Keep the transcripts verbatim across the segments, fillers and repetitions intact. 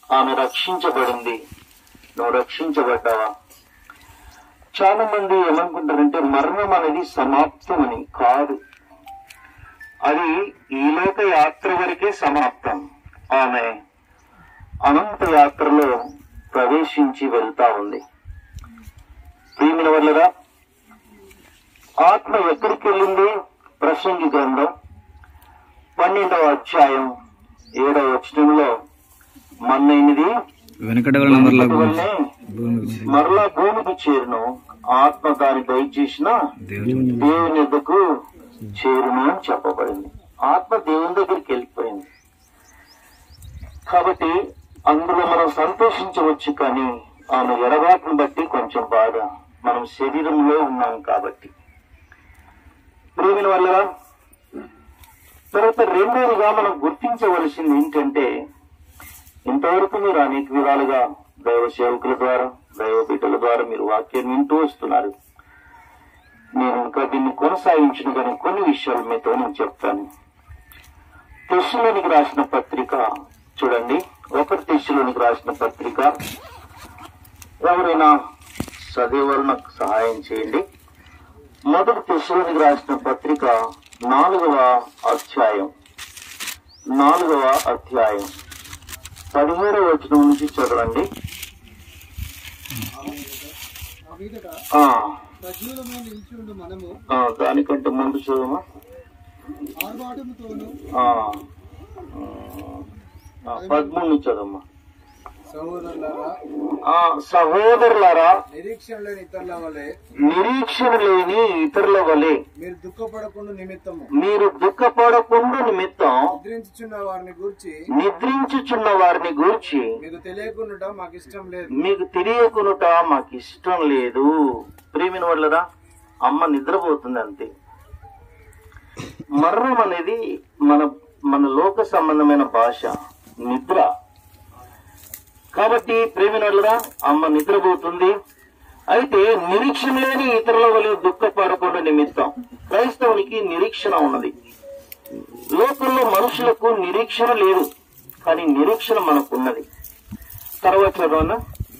ఆమె రక్షించబడింది. నువ్వు రక్షించబడ్డావా? చాలా మంది ఏమనుకుంటారంటే మరణం అనేది సమాప్తం అని. కాదు, అది ఈ లోక యాత్ర వరకే సమాప్తం. ఆమె అనంత యాత్రలో ప్రవేశించి వెళ్తా ఉంది. ప్రియమైన వల్లరా, ఆత్మ ఎక్కడికి వెళ్ళింది? ప్రసంగి గ్రంథం పన్నెండవ అధ్యాయం ఏడవ వచనంలో మన్నైనది వెనకటి మరలా భూమికి చేరును, ఆత్మ దాని దయచేసిన దేవుని ఎద్దకు చేరును అని చెప్పబడింది. ఆత్మ దేవుని దగ్గరికి వెళ్ళిపోయింది. కాబట్టి అందులో మనం సంతోషించవచ్చు, కానీ ఆమె ఎడబాటును బట్టి కొంచెం బాధ. మనం శరీరంలో ఉన్నాం కాబట్టి. ప్రియమైన వల్ల తర్వాత రెండోదిగా మనం గుర్తించవలసింది ఏంటంటే, ఇంతవరకు మీరు అనేక విధాలుగా దైవ సేవకుల ద్వారా, దైవ బిడ్డల ద్వారా మీరు వాక్యాన్ని వింటూ వస్తున్నారు. నేను ఇంకా దీన్ని కొనసాగించిన కానీ కొన్ని విషయాలు మీతో నేను చెప్తాను. తెస్సలోనికి రాసిన పత్రిక చూడండి. ఒకటి తెస్సలోనికి రాసిన పత్రిక ఎవరైనా చదివేవారు నాకు సహాయం చేయండి. మొదటి తెస్సలోనికి రాసిన పత్రిక నాలుగవ అధ్యాయం నాలుగవ అధ్యాయం పదిహేడవ వచనం నుంచి చదవండి. దానికంటే ముందు చదవమా? పదమూడు చదవమ్మా. సహోదరులారా, నిరీక్షణ లేని ఇతరుల వలె నిరీక్షణ లేని ఇతరుల వలె మీరు దుఃఖపడకుండా నిమిత్తము మీరు దుఃఖపడకుండా నిమిత్తం నిద్రించుచున్న వారిని గూర్చి నిద్రించుచున్న వారిని గూర్చి మీకు తెలియకుండా మాకు ఇష్టం లేదు మీకు తెలియకునుట మాకు ఇష్టం లేదు. ప్రియమైన వాళ్ళరా, అమ్మ నిద్రపోతుంది అంతే. మరణం అనేది మన మన లోక సంబంధమైన భాష నిద్ర. కాబట్టి ప్రేమిన వాళ్ళరా, అమ్మ నిద్రపోతుంది. అయితే నిరీక్షణ లేని ఇతరుల వల్ల దుఃఖపడకుండా నిమిత్తం క్రైస్తవునికి నిరీక్షణ ఉన్నది. లోకంలో మనుషులకు నిరీక్షణ లేదు, కానీ నిరీక్షణ మనకున్నది. తర్వాత చదవనా?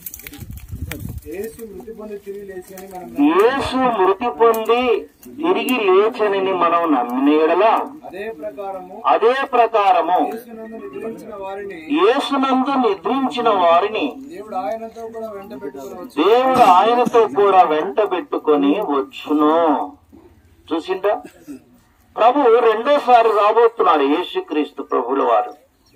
యేసు మృతి పొంది తిరిగి లేచని మనం యేసు మృతి పొంది తిరిగి లేచనని మనం నమ్మినేడలా అదే ప్రకారము అదే ప్రకారము యేసునందు నిద్రించిన వారిని యేసునందు నిద్రించిన వారిని దేవుడు ఆయనతో కూడా వెంట పెట్టుకుని దేవుడు ఆయనతో కూడా వెంట పెట్టుకొని వచ్చును. చూసిందా? ప్రభు రెండోసారి రాబోతున్నాడు. యేసుక్రీస్తు ప్రభుల వారు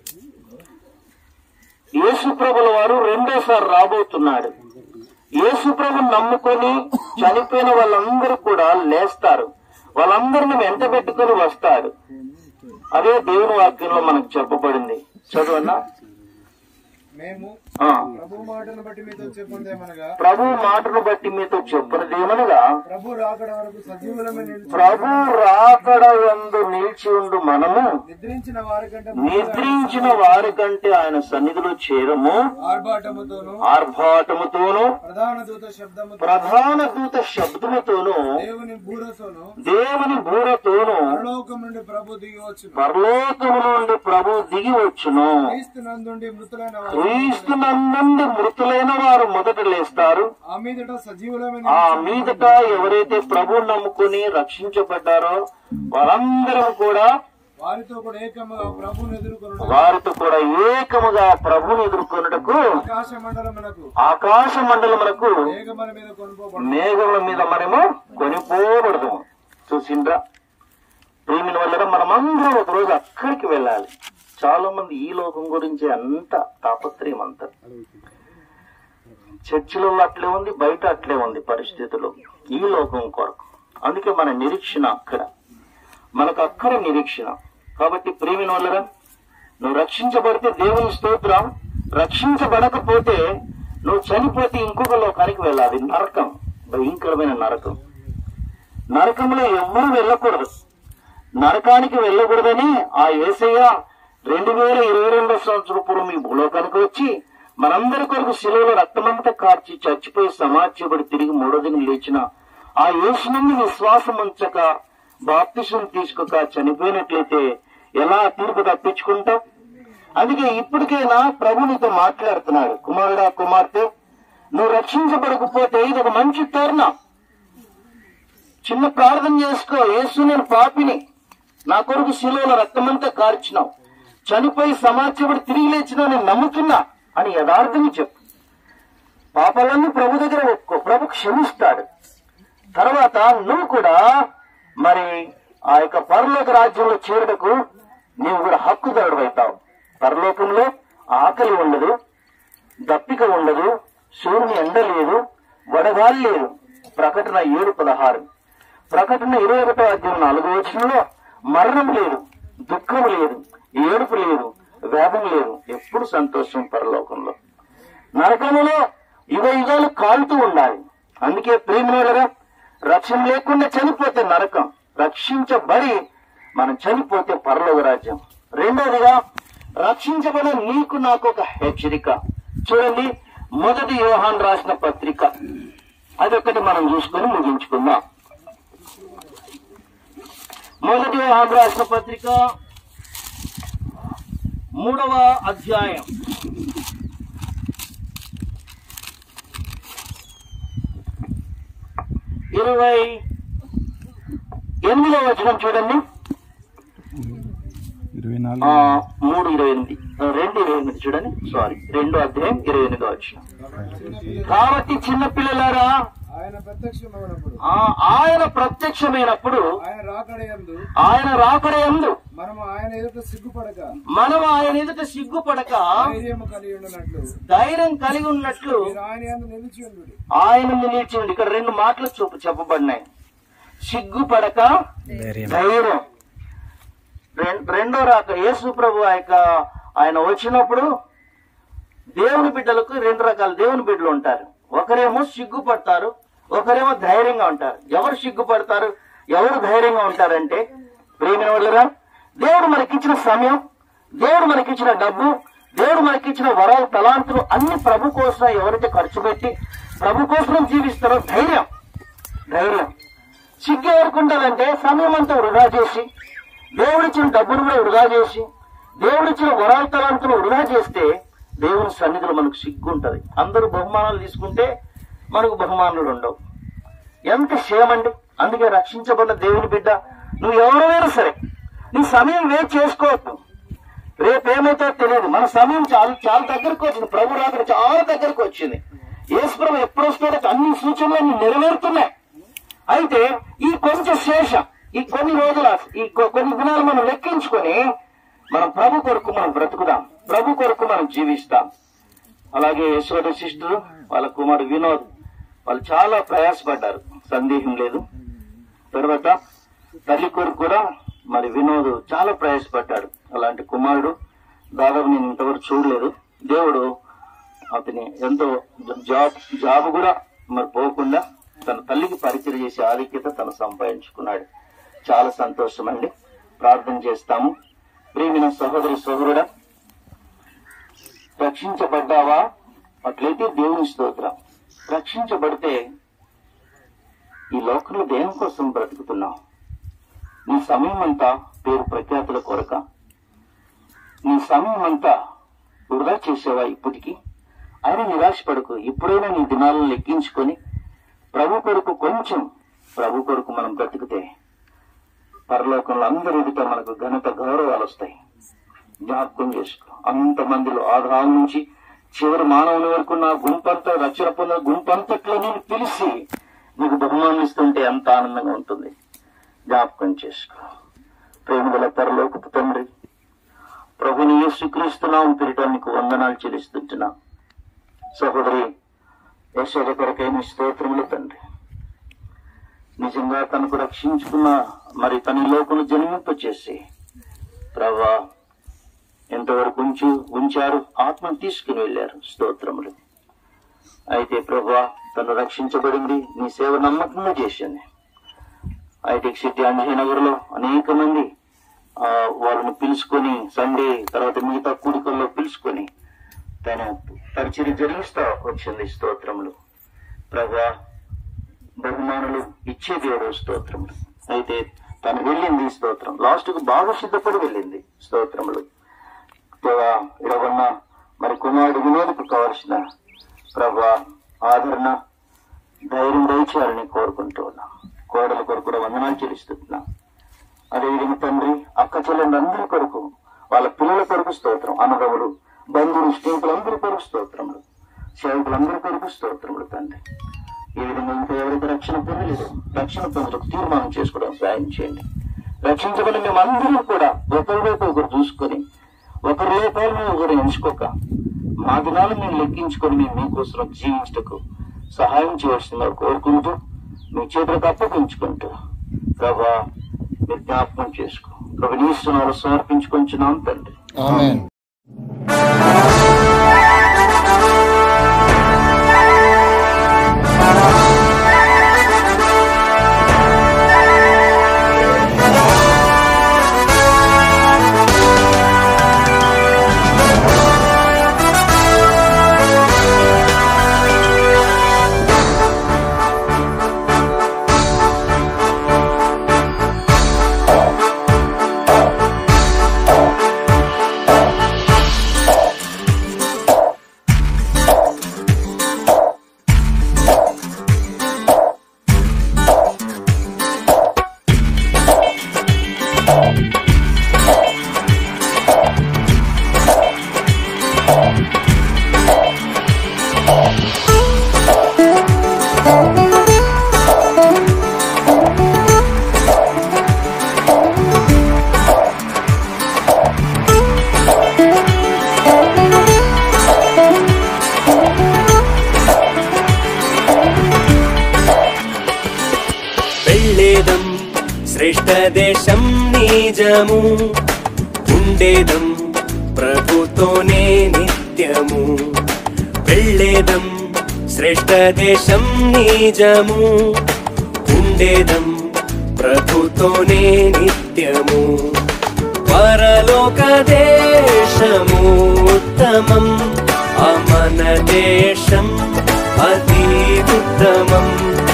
యేసు ప్రభుల వారు రెండోసారి రాబోతున్నాడు. యేసు ప్రభుని నమ్ముకొని చనిపోయిన వాళ్ళందరూ కూడా లేస్తారు. వాళ్ళందరినీ వెంట పెట్టుకుని వస్తారు. అదే దేవుని వాక్యంలో మనకు చెప్పబడింది. చదవన్నా? మేము ప్రభు మాటను బట్టి మీతో చెప్పుదేమనగా ప్రభు మాటను బట్టి మీతో చెప్పునదేమనగా ప్రభు రాకడ వరకు సజీవులమే ప్రభు రాకడ యందు నిలిచి ఉండు మనము నిద్రించిన వారికంటే నిద్రించిన వారికంటే ఆయన సన్నిధిలో చేరము ఆర్భాటముతోను ఆర్భాటముతోను ప్రధాన దూత శబ్దము ప్రధాన దూత శబ్దముతోను దేవుని బూరతోను దేవుని బూరతోను పరలోకం నుండి ప్రభు దిగి వచ్చును పరలోకము నుండి ప్రభు దిగి వచ్చును. క్రీస్తునందుండి మృతులైన వారు క్రీస్తునందు మృతులైన వారు మొదట లేస్తారు. ఆ మీదట సజీవులమైన ఆ మీదట ఎవరైతే ప్రభువుని నమ్ముకుని రక్షించబడ్డారో వారందరం కూడా వారితో కూడా ఏకముగా ప్రభువును ఎదుర్కొనుటకు వారితో కూడా ఏకముగా ప్రభువుని ఎదుర్కొనుటకు ఆకాశ మండలమునకు ఆకాశ మండలమునకు మేఘముల మీద కొనుకోబడు మేఘముల మీద మనము కొనిపోబడదు. చూసిండ్రా? ప్రేమిన వల్ల మనమందరం ఒక రోజు అక్కడికి వెళ్ళాలి. చాలా మంది ఈ లోకం గురించి అంత తాపత్రయం అంతా. చర్చిలలో అట్లే ఉంది, బయట అట్లే ఉంది పరిస్థితులు ఈ లోకం కొరకు. అందుకే మన నిరీక్షణ అక్కడ, మనకు అక్కడ నిరీక్షణ. కాబట్టి ప్రేమిన వల్లరా, నువ్వు రక్షించబడితే దేవుని స్తోత్రం. రక్షించబడకపోతే నువ్వు చనిపోతే ఇంకొక లోకానికి వెళ్ళాలి. నరకం, భయంకరమైన నరకం. నరకంలో ఎవ్వరూ వెళ్ళకూడదు. నరకానికి వెళ్ళకూడదని ఆ యేసయ్య రెండు వేల ఇరవై రెండో సంవత్సరం పూర్వం ఈ భూలోకానికి వచ్చి మనందరి కొరకు శిలువలో రక్తమంతా కార్చి చచ్చిపోయి సమాధ్యపడి తిరిగి మూడో దినం లేచిన ఆ యేసునందు విశ్వాసం ఉంచక బాప్తిసం తీసుకోక చనిపోయినట్లయితే ఎలా తీర్పు తప్పించుకుంటాం? అందుకే ఇప్పటికైనా ప్రభు నీతో మాట్లాడుతున్నాడు, కుమారుడా కుమార్తె, నువ్వు రక్షించబడకపోతే ఇది ఒక మంచి తరుణం. చిన్న ప్రార్థన చేసుకో. యేసు, నేను పాపిని, నా కొరకు శిలువలో రక్తమంతా కార్చినావు, చనిపోయి సమాచారం తిరిగి లేచినా నేను నమ్ముతున్నా అని యథార్థంగా చెప్పు. పాపాలన్నీ ప్రభు దగ్గర ఒప్పుకో, ప్రభు క్షమిస్తాడు. తర్వాత నువ్వు కూడా మరి ఆ యొక్క పరలోక రాజ్యంలో చేరుటకు నీవు కూడా హక్కుదారుడు అవుతావు. పరలోకంలో ఆకలి ఉండదు, దప్పిక ఉండదు, సూర్యుని ఎండ లేదు, వడగాలి లేదు. ప్రకటన ఏడు పదహారు ప్రకటన ఇరవై ఒకటో అధ్యాయం నాలుగో వచనంలో మరణం లేదు, దుఃఖం లేదు, ఏడుపు లేదు, వేదం లేదు. ఎప్పుడు సంతోషం పరలోకంలో. నరకములో యుగ యుగాలు కాలుతూ ఉండాలి. అందుకే ప్రేమినులరా, రక్షణ లేకుండా చనిపోతే నరకం, రక్షించబడి మనం చనిపోతే పరలోక రాజ్యం. రెండోదిగా రక్షించబడిన నీకు నాకు ఒక హెచ్చరిక. చూడండి, మొదటి యోహాను రాసిన పత్రిక, అదొకటి మనం చూసుకొని ముగించుకుందాం. మొదటి యోహాను రాసిన పత్రిక మూడవ అధ్యాయం ఇరవై ఎనిమిదవ వచనం చూడండి. మూడు ఇరవై ఎనిమిది రెండు ఇరవై ఎనిమిది చూడండి. సారీ, రెండు అధ్యాయం ఇరవై ఎనిమిదో వచనం. కాబట్టి చిన్న పిల్లలారా, ఆయన ప్రత్యక్షమైనప్పుడు ఆయన ప్రత్యక్షమైనప్పుడు ఆయన రాకడయందు ఆయన రాకడయందు మనము ఆయన ఎదుట సిగ్గుపడక మనం ఆయన ఎదుట సిగ్గుపడక ధైర్యము కలిగి ఉన్నట్లు ధైర్యం కలిగి ఉన్నట్లు మీరు ఆయన యందు నిలిచి ఉండుడి. ఆయన నిలిచి ఉండి. ఇక్కడ రెండు మాటలు చూపు చెప్పబడినాయి, సిగ్గుపడక ధైర్యం. రెండో రాక యేసు ప్రభు ఆ యొక్క ఆయన వచ్చినప్పుడు దేవుని బిడ్డలకు రెండు రకాల దేవుని బిడ్డలు ఉంటారు. ఒకరేమో సిగ్గుపడతారు, ఒకరేమో ధైర్యంగా ఉంటారు. ఎవరు సిగ్గుపడతారు, ఎవరు ధైర్యంగా ఉంటారంటే, ప్రేమిన వాళ్ళరా, దేవుడు మనకిచ్చిన సమయం, దేవుడు మనకిచ్చిన డబ్బు, దేవుడు మనకిచ్చిన వరాలు, తలాంతులు అన్ని ప్రభు కోసం ఎవరైతే ఖర్చు పెట్టి ప్రభు కోసం జీవిస్తారో ధైర్యం ధైర్యం సిగ్గు ఎవరుకుంటారంటే సమయం అంతా వృధా చేసి, దేవుడిచ్చిన డబ్బును కూడా వృధా చేసి, దేవుడిచ్చిన వరాలు తలాంతులు వృధా చేస్తే దేవుని సన్నిధిలో మనకు సిగ్గు ఉంటుంది. అందరూ బహుమానాలు తీసుకుంటే మనకు బహుమానాలు ఉండవు. ఎంత క్షేమండి. అందుకే రక్షించబడిన దేవుని బిడ్డ, నువ్వు ఎవరైనా సరే నీ సమయం వేస్ట్ చేసుకోవద్దు. రేపేమైతే తెలియదు. మన సమయం చాలా చాలా దగ్గరకు వచ్చింది. ప్రభు రాకడ చాలా దగ్గరకు వచ్చింది. యేసు ప్రభు ఎప్పుడు వస్తాడో అన్ని సూచనలు నెరవేరుతున్నాయి. అయితే ఈ కొంచెం శేషం, ఈ కొన్ని రోజుల ఈ కొన్ని దినాలు మనం లెక్కించుకొని మనం ప్రభు కొరకు మనం బ్రతుకుదాం, ప్రభు కొరకు మనం జీవిస్తాం. అలాగే యశోద శిష్యులు, వాళ్ళ కుమారుడు వినోద్, వాళ్ళు చాలా ప్రయాసపడ్డారు, సందేహం లేదు. తర్వాత తల్లి కొరకు కూడా మరి వినోద్ చాలా ప్రయాసపడ్డాడు. అలాంటి కుమారుడు దాదాపు నేను ఇంతవరకు చూడలేదు. దేవుడు అతని ఎంతో జాబ్ జాబ్ కూడా మరి పోకుండా తన తల్లికి పరిచయం చేసే ఆధిక్యత తను సంపాదించుకున్నాడు. చాలా సంతోషం అండి. ప్రార్థన చేస్తాము. ప్రియమైన సహోదరి సహోదరుడా, రక్షించబడ్డావా? అట్లయితే దేవుని స్తోత్రం. రక్షించబడితే ఈ లోకంలో దేని కోసం బ్రతుకుతున్నావు? నీ సమయం అంతా పేరు ప్రఖ్యాతుల కొరక? నీ సమయం అంతా వృధా చేసేవా ఇప్పటికీ? అయినా నిరాశపడకు. ఇప్పుడైనా నీ దినాలను లెక్కించుకొని ప్రభు కొరకు కొంచెం ప్రభు కొరకు మనం బ్రతికితే పరలోకంలో అందరి ఎదుట మనకు ఘనత గౌరవాలు వస్తాయి. జ్ఞాపకం చేసుకో. అంతమందిలో ఆధారం నుంచి చివరి మానవుని వరకు నా గుంపంతా రక్షణ పొందిన గుంపంతట్లో నేను పిలిచి నీకు బహుమానం ఇస్తుంటే ఎంత ఆనందంగా ఉంటుంది. జ్ఞాపకం చేసుకో. ప్రేమగల పరలోకపు తండ్రి, ప్రభుని యేసుక్రీస్తునామమున పేరిట నీకు వందనాలు చెల్లిస్తుంటున్నా. సహోదరి యశోద కొరకైన స్తోత్రములు తండ్రి. నిజంగా తనకు రక్షించుకున్న మరి తన లోకను జన్మింపచేసి ప్రభా ఎంతవరకు ఉంచు ఉంచారు, ఆత్మను తీసుకుని వెళ్ళారు. స్తోత్రములు. అయితే ప్రభా తను రక్షించబడింది, నీ సేవ నమ్మకంగా చేసింది. హైటెక్ సిటీ అంజనగర్ లో అనేక మంది ఆ వాళ్ళని పిలుచుకొని సండే తర్వాత మిగతా కూడికల్లో పిలుచుకొని తన పరిచయం జరిగిస్తా వచ్చింది. స్తోత్రములు. ప్రభా బహుమానులు ఇచ్చే దేవుడు. స్తోత్రములు. అయితే తను వెళ్ళింది. స్తోత్రం. లాస్ట్ కు బాగా సిద్ధపడి వెళ్ళింది. స్తోత్రములు. ఇడగొన్న మరి కుమారుడు వినోదకు కావలసిన ప్రభా ఆదరణ ధైర్యం దయచేయాలని కోరుకుంటూ ఉన్నా. కోడల కొరకు కూడా వందనాలు చెల్లిస్తున్నా. అదేవిధంగా తండ్రి అక్క చెల్లెండ్రందరి కొరకు, వాళ్ళ పిల్లల కొరకు స్తోత్రం, అన్నదమ్ములు బంధువులు స్నేహితులందరి కొరకు స్తోత్రములు, సేవకులందరి కొరకు స్తోత్రములు తండ్రి. ఈ విధంగా ఇంకా ఎవరికి రక్షణ పొందలేదు, రక్షణ పొందడానికి తీర్మానం చేసుకోవడం సాయం చేయండి. రక్షించబడి మేమందరం కూడా ఒకరివైపు ఒకరు చూసుకొని, ఒకరి లోపాలను ఒకరు ఎంచుకోక, మా దినాలు మేము లెక్కించుకొని మేము మీకోసం జీవించటకు సహాయం చేయవలసిందిగా కోరుకుంటూ మీ చేతులకు అప్పగించుకుంటూ ప్రభా మీరు జ్ఞాపకం చేసుకో. ప్రభు నీ స్తునాలు సమర్పించుకొంచున్నాం తండ్రి. ఆమేన్. శ్రేష్ఠ దేశం నిజము, ఉండేదం ప్రభుతోనే నిత్యము. వెళ్ళేదం శ్రేష్ఠ దేశం నిజము, ఉండేదం ప్రభుతోనే నిత్యము. పరలోక దేశము ఉత్తమం, అమన దేశం అతి ఉత్తమం.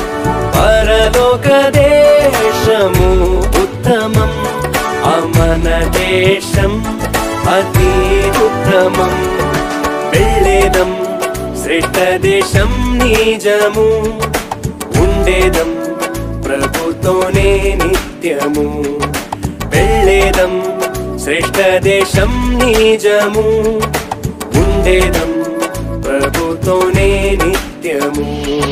పరలోక దేశము ఉత్తమం, అమన దేశం అతి ఉత్తమం. వెళ్ళేదం శ్రేష్ఠ దేశం నిజము, ఉండేదం ప్రభుతోనే నిత్యము. వెళ్ళేదం శ్రేష్ఠ దేశం నిజము, ఉండేదం ప్రభుతోనే నిత్యము.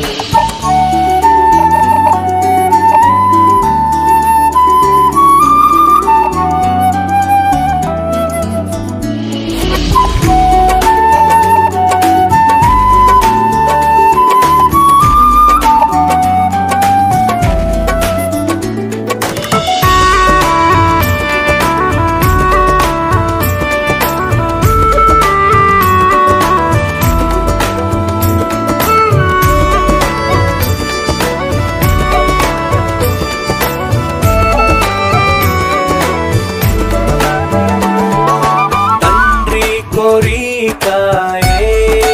కోరికాయే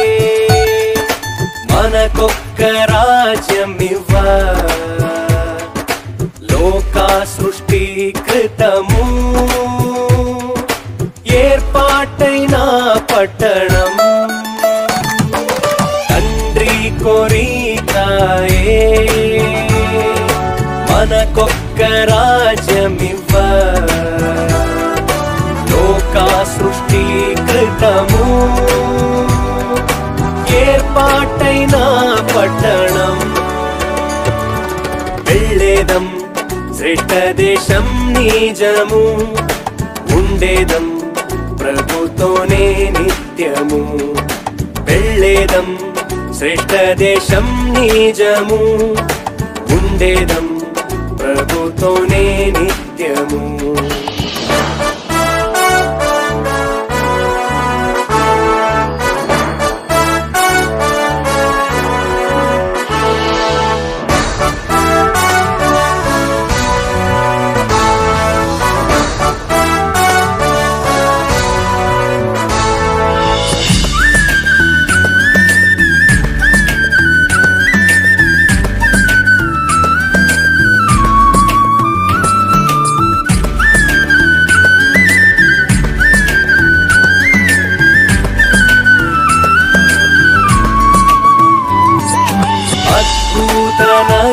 మనకొక్క రాజ్యమివ్వ, లోకా సృష్టికృతము ఏర్పాటైన పట్టణం. తండ్రి కోరికాయే మనకొక్క రాజ్యమివ్వ, లోకా సృష్టికృతము ఏర్పాటైన పట్టణం. వెళ్ళేదం శ్రేష్ఠ దేశం నిజము, ఉండేదం ప్రభుతోనే నిత్యము. వెళ్ళేదం శ్రేష్ఠ దేశం నిజము, ఉండేదం ప్రభుతోనే నిత్యము.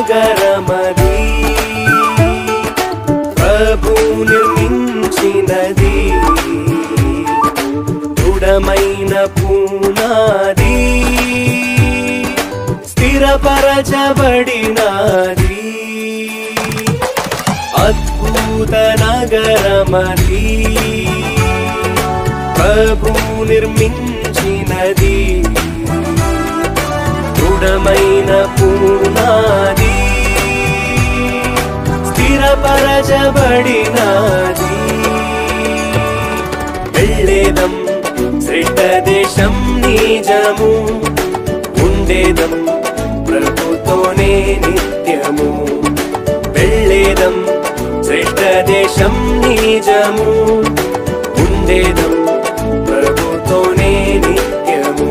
నగరమది ప్రభు నిర్మించినది దృఢమైన పునాది స్థిరపరచబడినది అద్భుత నగరమది ప్రభు నిర్మించినది దృఢమైన పునాది స్థిరపరచబడినది వెళ్ళేదం శ్రేష్ఠ దేశం నిజము ఉండేదం ప్రభుతోనే నిత్యము వెళ్ళేదం శ్రేష్ఠ దేశం నిజము ఉండేదం ప్రభుతోనే నిత్యము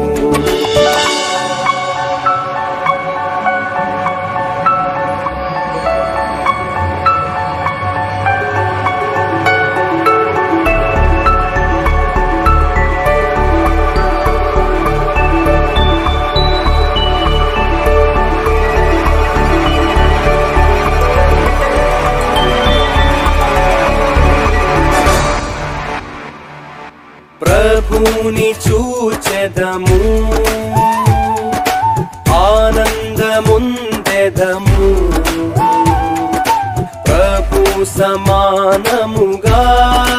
ప్రభుని చూచెదము ఆనందముందెదము ప్రభు సమానముగా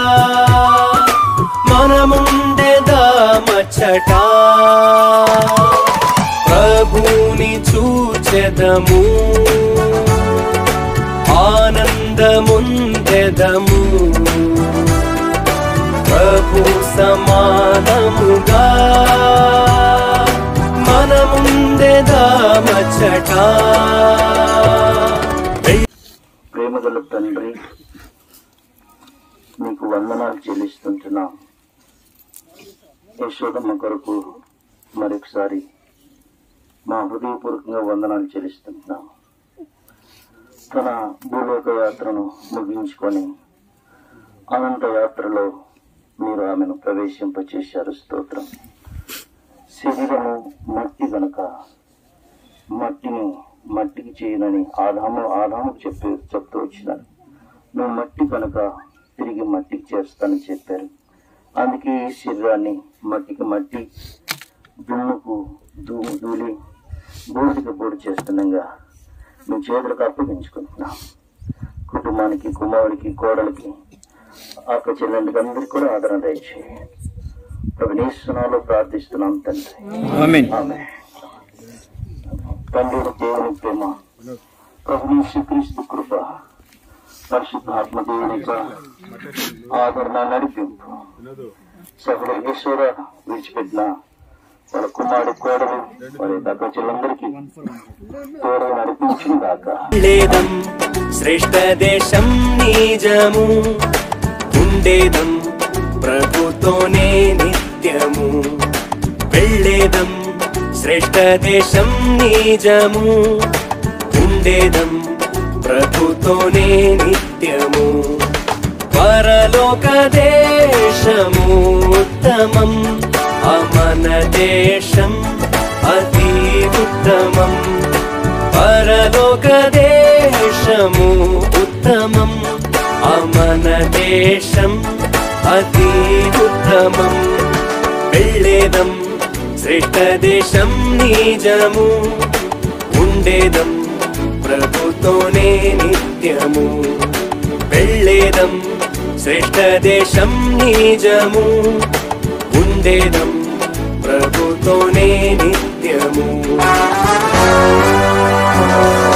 మనముండెదమచ్చట ప్రభుని చూచెదము ఆనందముందెదము ప్రభు సమానముగా మనముందెదమచ్చట ప్రేమగల తండ్రి, నీకు వందనాలు చెల్లిస్తుంటున్నా. యశోదమ్మ కొరకు మరొకసారి మా హృదయపూర్వకంగా వందనాలు చెల్లిస్తుంటున్నాం. తన భూలోక యాత్రను ముగించుకొని అనంత యాత్రలో మీరు ఆమెను ప్రవేశింపచేశారు. స్తోత్రం. శరీరము మట్టి గనక మట్టిని మట్టికి చేయనని ఆదాము ఆదాముకు చెప్పి చెప్తూ వచ్చినారు. నువ్వు మట్టి కనుక తిరిగి మట్టికి చేస్తానని చెప్పారు. అందుకే ఈ శరీరాన్ని మట్టికి మట్టి, దుమ్ముకు ధూము ధూళి, బూడికి బూడి చేస్తుండగా మీ చేతులకు అప్పగించుకుంటున్నాం. కుటుంబానికి, కుమారుడికి, కోడలికి, అక్క చెల్లెండికి అందరికీ కూడా ఆదరణ దయచేయి. ప్రభునేశ్వరంలో ప్రార్థిస్తున్నాం తండ్రి. ఆమేన్. తండ్రి దేవుని ప్రేమ, ప్రభుని శ్రీక్రీస్తు కృప, పరిశుద్ధాత్మ దేవుని యొక్క ఆదరణ నడిపింపు, సకల ఈశ్వర విడిచిపెట్టిన వాళ్ళ కుమారుడు, కోడలు, వారి అక్క చెల్లెందరికీ తోడు నడిపించిన దాకా లేదం శ్రేష్ఠ దేశం నిజము ఉండేదం ప్రభుతోనే నిత్యము వెళ్ళేదం శ్రేష్ఠ దేశం నిజము ఉండేదం ప్రభుతోనే నిత్యము పరలోక దేశము ఉత్తమం అమన దేశం అతి ఉత్తమం పరలోక దేశము ఉత్తమం అమన దేశం అతి ఉత్తమం వెళ్ళేదం శ్రేష్ఠ దేశం నిజము ఉండేదం ప్రభుతోనే నిత్యము వెళ్ళేదం శ్రేష్ఠ దేశం నిజము ఉండేదం ప్రభుతోనే నిత్యము.